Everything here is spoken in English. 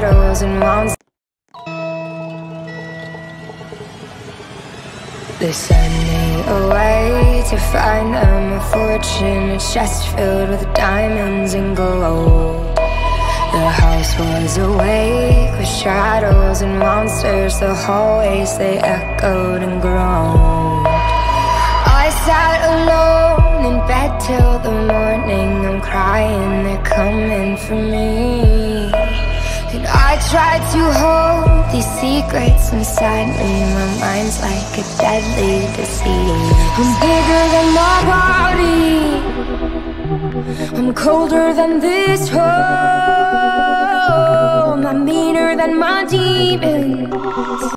shadows and monsters. They sent me away to find them a fortune, a chest filled with diamonds and gold. The house was awake with shadows and monsters. The hallways, they echoed and groaned. I sat alone in bed till the morning. I'm crying, they're coming for me. And I tried to hold these secrets inside me. My mind's like a deadly disease. I'm bigger than my body, I'm colder than this home, I'm meaner than my demons.